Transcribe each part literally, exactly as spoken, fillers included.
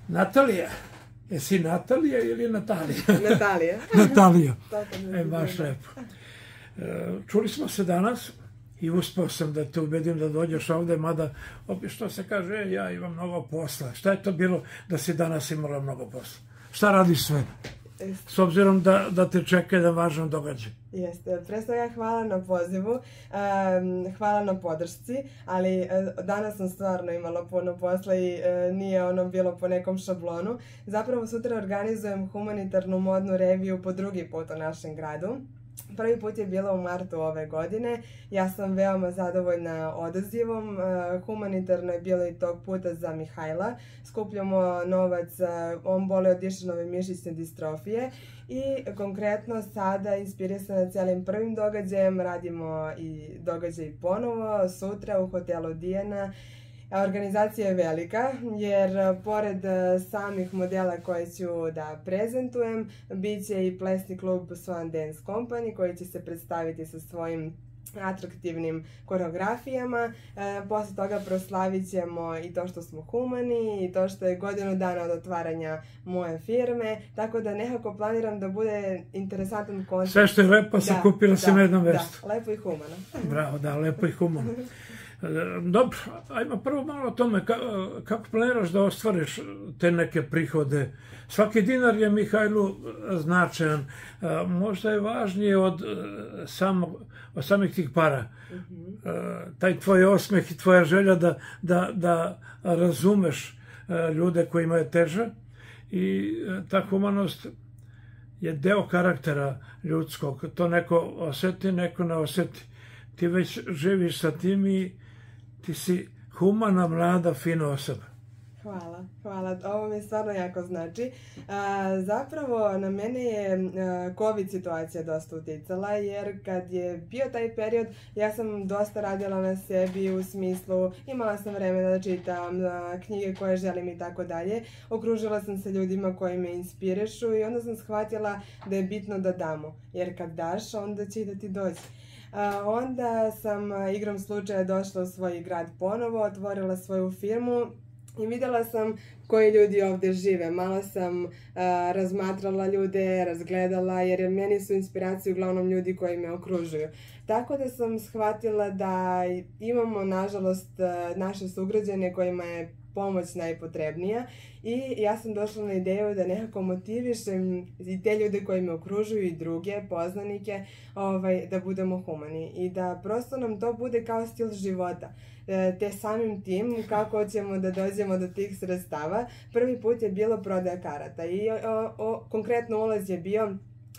Natalija. Jesi Natalija ili Natalija? Natalija. Natalija. E, baš lepo. Čuli smo se danas i uspeo sam da te ubedim da dođeš ovde, mada što se kaže, e, ja imam mnogo posla. Šta je to bilo da si danas imala mnogo posla? Šta radiš sve? S obzirom da, da te čeka jedan važan događaj. Jeste. Pre svega hvala na pozivu, um, hvala na podršci, ali uh, danas sam stvarno imala puno posla i uh, nije ono bilo po nekom šablonu. Zapravo sutra organizujem humanitarnu modnu reviju po drugi put u našem gradu. Prvi put je bilo u martu ove godine. Ja sam veoma zadovoljna odazivom. Humanitarno je bilo i tog puta za Mihajla. Skupljamo novac, on boli od dišanove mišićne distrofije i konkretno sada inspirisana cijelim prvim događajem radimo i događaj ponovo sutra u hotelu Dijana. Organizacija je velika jer pored samih modela koje ću da prezentujem, bit će i plesni klub Swan Dance Company koji će se predstaviti sa svojim atraktivnim koreografijama. E, posle toga proslavit ćemo i to što smo humani i to što je godinu dana od otvaranja moje firme, tako da nekako planiram da bude interesantan koncept. Sve što je lepo se kupila si na jednom mjestu. Da, lepo i humano. Bravo, da, lepo i humano. Dobro, ajmo prvo malo o tome kako planiraš da ostvariš te neke prihode. Svaki dinar je Mihajlu značajan, možda je važnije od, samog, od samih tih para. Mm-hmm. Taj tvoj osmeh i tvoja želja da, da, da razumeš ljude kojima je teže i ta humanost je deo karaktera ljudskog. To neko osjeti, neko ne osjeti. Ti već živiš sa tim i ti si humana, mlada, fina osoba. Hvala, hvala. Ovo mi stvarno jako znači. A, zapravo na mene je a, COVID situacija dosta uticala jer kad je bio taj period ja sam dosta radila na sebi u smislu imala sam vremena da čitam a, knjige koje želim i tako dalje. Okružila sam se ljudima koji me inspirišu i onda sam shvatila da je bitno da damo jer kad daš onda će i da ti dođe. A, onda sam a, igrom slučaja došla u svoj grad ponovo, otvorila svoju firmu i vidjela sam koji ljudi ovdje žive. Malo sam uh, razmatrala ljude, razgledala, jer meni su inspiracije uglavnom ljudi koji me okružuju. Tako da sam shvatila da imamo, nažalost, uh, naše sugrađane kojima je pomoć najpotrebnija i ja sam došla na ideju da nekako motivišem i te ljude koji me okružuju i druge poznanike ovaj, da budemo humani i da prosto nam to bude kao stil života. Te samim tim kako ćemo da dođemo do tih sredstava. Prvi put je bilo prodaja karata i o, o, konkretno ulaz je bio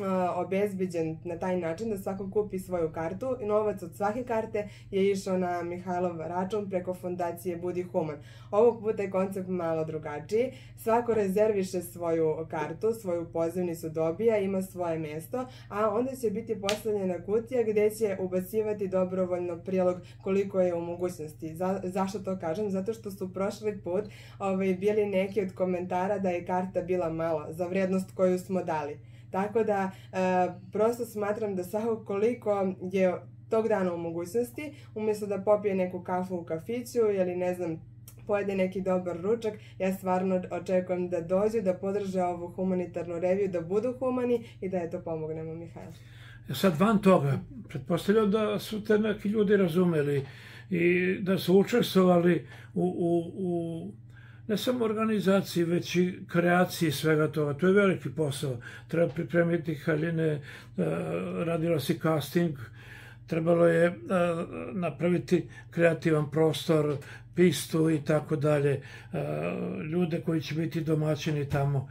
obezbeđen na taj način da svako kupi svoju kartu i novac od svake karte je išao na Mihajlov račun preko fondacije Budi human. Ovog puta je koncept malo drugačiji. Svako rezerviše svoju kartu, svoju pozivnicu dobija, ima svoje mjesto, a onda će biti postavljena kutija gdje će ubacivati dobrovoljno prilog koliko je u mogućnosti. Za, zašto to kažem? Zato što su prošli put ovaj, bili neki od komentara da je karta bila mala za vrijednost koju smo dali. Tako da e, prosto smatram da svako koliko je tog dana u mogućnosti, umjesto da popije neku kafu u kafiću ili ne znam, pojede neki dobar ručak, ja stvarno očekujem da dođu, da podrže ovu humanitarnu reviju, da budu humani i da eto pomognemo Mihajlu. Sad van toga, pretpostavljam da su te neki ljudi razumeli i da su učestvovali u, u, u ne samo organizaciji, već i kreaciji svega toga. To je veliki posao. Treba pripremiti haljine, radila si casting, trebalo je napraviti kreativan prostor, pistu i tako dalje. Ljude koji će biti domaćini tamo.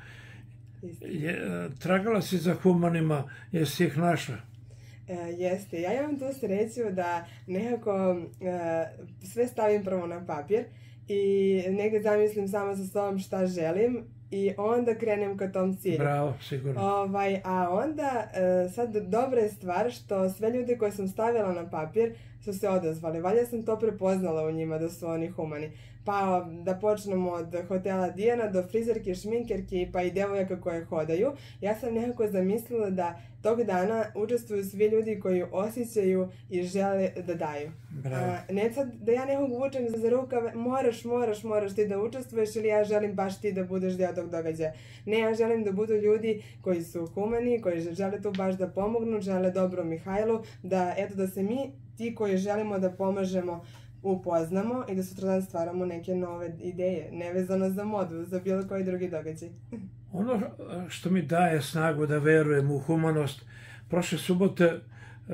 Je, tragala si za humanima, jesi ih našla? E, jeste. Ja imam tu sreću da nekako e, sve stavim prvo na papir i negdje zamislim sama sa sobom šta želim i onda krenem ka tom cilju. Bravo, sigurno. Ovaj, a onda, sad dobra je stvar što sve ljude koje sam stavila na papir su se odazvali. Valjda sam to prepoznala u njima da su oni humani. Pa da počnemo od hotela Dijana do frizerke, šminkerke pa i devojaka koje hodaju. Ja sam nekako zamislila da tog dana učestvuju svi ljudi koji osjećaju i žele da daju. A, ne sad da ja nekog vučem za rukave, moraš, moraš, moraš ti da učestvuješ ili ja želim baš ti da budeš deo tog događaja. Ne, ja želim da budu ljudi koji su humani, koji žele tu baš da pomognu, žele dobro Mihajlu, da eto da se mi, ti koji želimo da pomažemo, upoznamo i da sutradan stvaramo neke nove ideje, nevezano za modu, za bilo koji drugi događaj. Ono što mi daje snagu da verujem u humanost, prošle subote, e,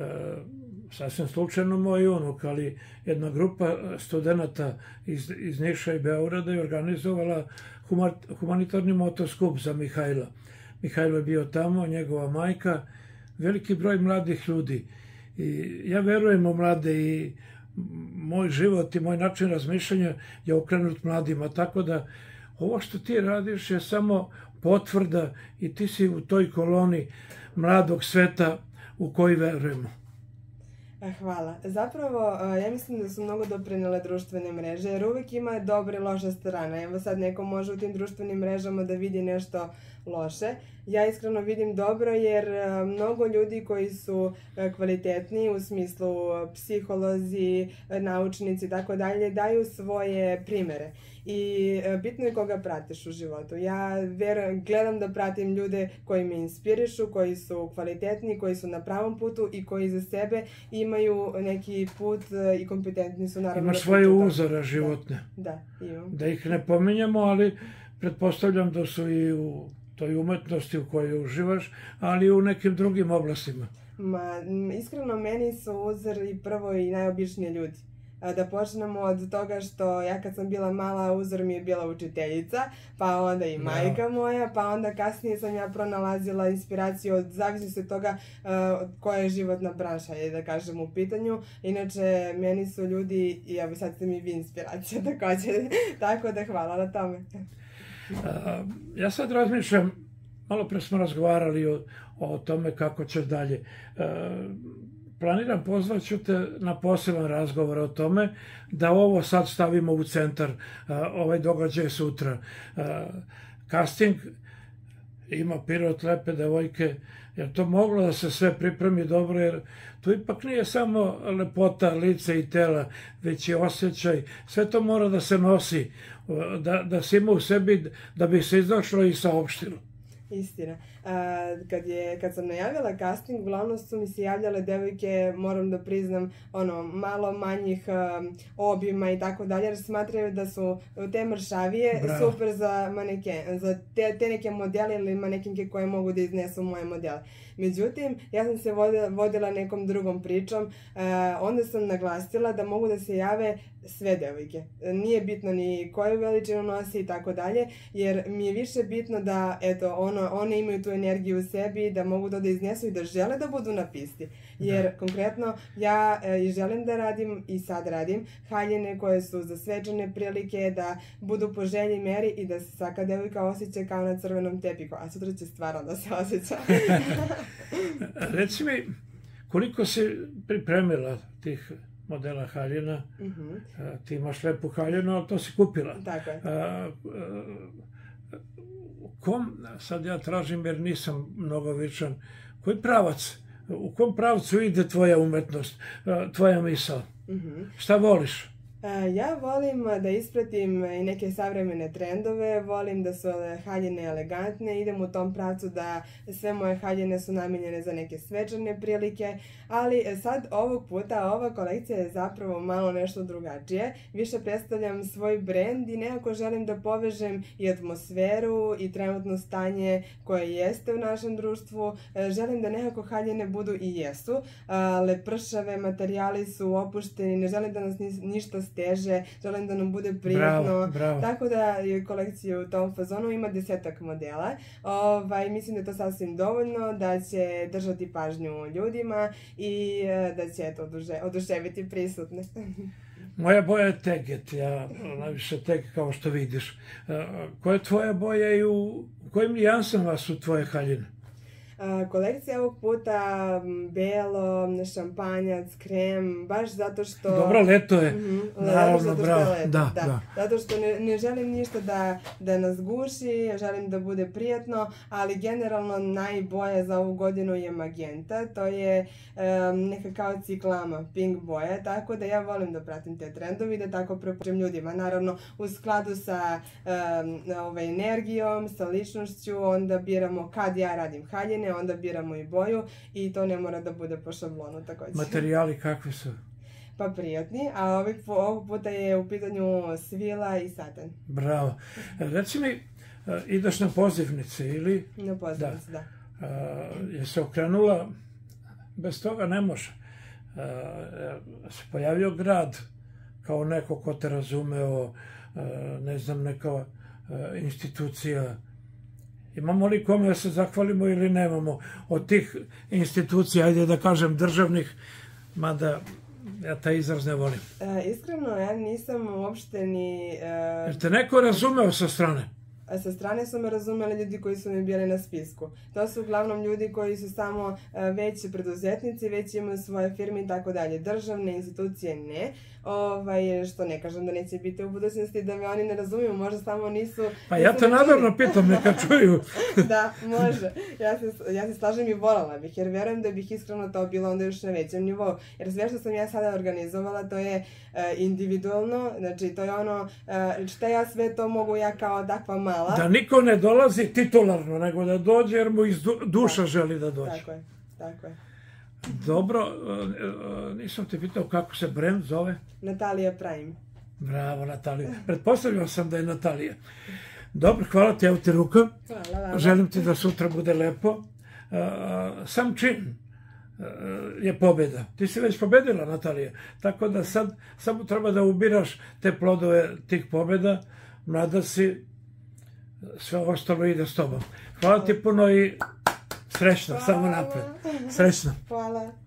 sasvim slučajno moj unuk, ali jedna grupa studenta iz, iz Niša i Beograda je organizovala humanitarni motoskup za Mihajla. Mihajlo je bio tamo, njegova majka, veliki broj mladih ljudi. I ja verujem u mlade i moj život i moj način razmišljanja je okrenut mladima, tako da ovo što ti radiš je samo potvrda i ti si u toj koloni mladog sveta u koji verujemo. Hvala. Zapravo, ja mislim da su mnogo doprinele društvene mreže, jer uvek ima dobre i loše strane. Evo sad neko može u tim društvenim mrežama da vidi nešto loše. Ja iskreno vidim dobro jer mnogo ljudi koji su kvalitetni u smislu psiholozi, naučnici i tako dalje daju svoje primere. I bitno je koga pratiš u životu. Ja verujem, gledam da pratim ljude koji me inspirišu, koji su kvalitetni, koji su na pravom putu i koji za sebe imaju neki put i kompetentni su naravno. Imaš svoje uzore životne. Da, da, imam. Da ih ne pominjamo, ali pretpostavljam da su i u toj umetnosti u kojoj uživaš, ali i u nekim drugim oblastima. Ma, iskreno meni su uzor i prvo i najobičniji ljudi. Da počnemo od toga što ja kad sam bila mala uzor mi je bila učiteljica, pa onda i majka moja, pa onda kasnije sam ja pronalazila inspiraciju od zavisnosti od toga uh, koja je životna branša, je da kažem u pitanju. Inače, meni su ljudi, i evo sad ste mi vi inspiracija također, tako da hvala na tome. A, ja sad razmišljam, malo pre smo razgovarali o, o tome kako ćeš dalje. A, planiram pozvat ću te na poseban razgovor o tome, da ovo sad stavimo u centar, a, ovaj događaj sutra. A, casting ima Pirot, lepe devojke, jer to moglo da se sve pripremi dobro, jer to ipak nije samo lepota lica i tela, već je osjećaj, sve to mora da se nosi, da, da se ima u sebi, da bi se izašlo i saopštilo. Istina. A, kad, je, kad sam najavila casting, uglavnom su mi se javljale devojke, moram da priznam, ono, malo manjih um, obima i tako dalje, jer smatraju da su te mršavije Bravo. super za maneke, za te, te neke modele ili manekinke koje mogu da iznesu moje modele. Međutim, ja sam se vodila, vodila nekom drugom pričom, uh, onda sam naglasila da mogu da se jave sve devojke. Nije bitno ni koju veličinu nosi i tako dalje, jer mi je više bitno da, eto, ono, one imaju tu energiju u sebi, da mogu to da iznesu i da žele da budu na pisti. Jer, da. konkretno, ja e, i želim da radim, i sad radim, haljine koje su za svečane prilike, da budu po želji i meri i da se svaka devojka osjeća kao na crvenom tepiku, a sutra će stvarno da se osjeća. Reci mi, koliko si pripremila tih modela haljina? Uh-huh. a, ti imaš lepu haljinu, ali to si kupila. Tako je. A, a, kom, sad ja tražim jer nisam mnogo vičan, koji pravac, u kom pravcu ide tvoja umetnost, tvoja misao? Uh-huh. Šta voliš? Ja volim da ispratim i neke savremene trendove, volim da su haljine elegantne, idem u tom pravcu da sve moje haljine su namijenjene za neke svečane prilike, ali sad ovog puta ova kolekcija je zapravo malo nešto drugačije. Više predstavljam svoj brend i nekako želim da povežem i atmosferu i trenutno stanje koje jeste u našem društvu. Želim da nekako haljine budu i jesu, lepršave, materijali su opušteni, ne želim da nas ništa steže, želim da nam bude prijatno. Bravo, bravo. Tako da je kolekcija u tom fazonu, ima desetak modela. Ovaj, mislim da je to sasvim dovoljno, da će držati pažnju ljudima i da će to oduže, oduševiti prisutne. Moja boja je teget, ja najviše teg kao što vidiš. Koja je tvoja boja i u kojim nijansama su tvoje haljine? Kolekcija ovog puta belo, šampanjac, krem, baš zato što... Dobro, leto je. Mm-hmm, naravno, bravo. Da, da, da. da. Zato što ne, ne želim ništa da, da nas guši, želim da bude prijatno, ali generalno najboja za ovu godinu je magenta, to je um, neka kao ciklama, pink boja, tako da ja volim da pratim te trendovi, da tako preporučujem ljudima. Naravno, u skladu sa um, ovaj, energijom, sa ličnošću, onda biramo kad ja radim haljine, onda biramo i boju i to ne mora da bude po šablonu također. Materijali kakvi su? Pa prijatni, a ovih, ovog puta je u pitanju svila i saten. Bravo. Reci mi, ideš na pozivnice ili? Na pozivnice, da. da. Je se okrenula? Bez toga ne može. Se pojavio grad kao neko ko te razumeo, ne znam, neka institucija. Imamo li kome da se zahvalimo ili nemamo od tih institucija, ajde da kažem državnih, mada ja taj izraz ne volim. E, iskreno, ja nisam uopšte ni... E... Jer te neko razumeo sa strane? Sa strane su me razumeli ljudi koji su mi bili na spisku. To su uglavnom ljudi koji su samo veći preduzetnici, već imaju svoje firme i tako dalje. Državne institucije ne, ovaj, što ne kažem da neće biti u budućnosti, da me oni ne razumiju, možda samo nisu... Pa ja te naravno pitam, neka čuju. Da, može. Ja se, ja se slažem i volala bih, jer verujem da bih iskreno to bilo onda još na većem nivou. Jer sve što sam ja sada organizovala, to je uh, individualno, znači to je ono, uh, šta ja sve to mogu ja kao takva mala. Da niko ne dolazi titularno, nego da dođe jer mu iz duša želi da dođe. Tako je, tako je. Dobro, nisam te pitao kako se brend zove? Natalija Prime. Bravo, Natalija. Pretpostavljao sam da je Natalija. Dobro, hvala ti, evo ti ruka. Hvala vam. Želim ti da sutra bude lepo. Sam čin je pobjeda. Ti si već pobedila, Natalija. Tako da sad samo treba da ubiraš te plodove tih pobjeda. Mlada si, sve ostalo ide s tobom. Hvala ti puno i srećno, samo napred. Srećno. Hvala.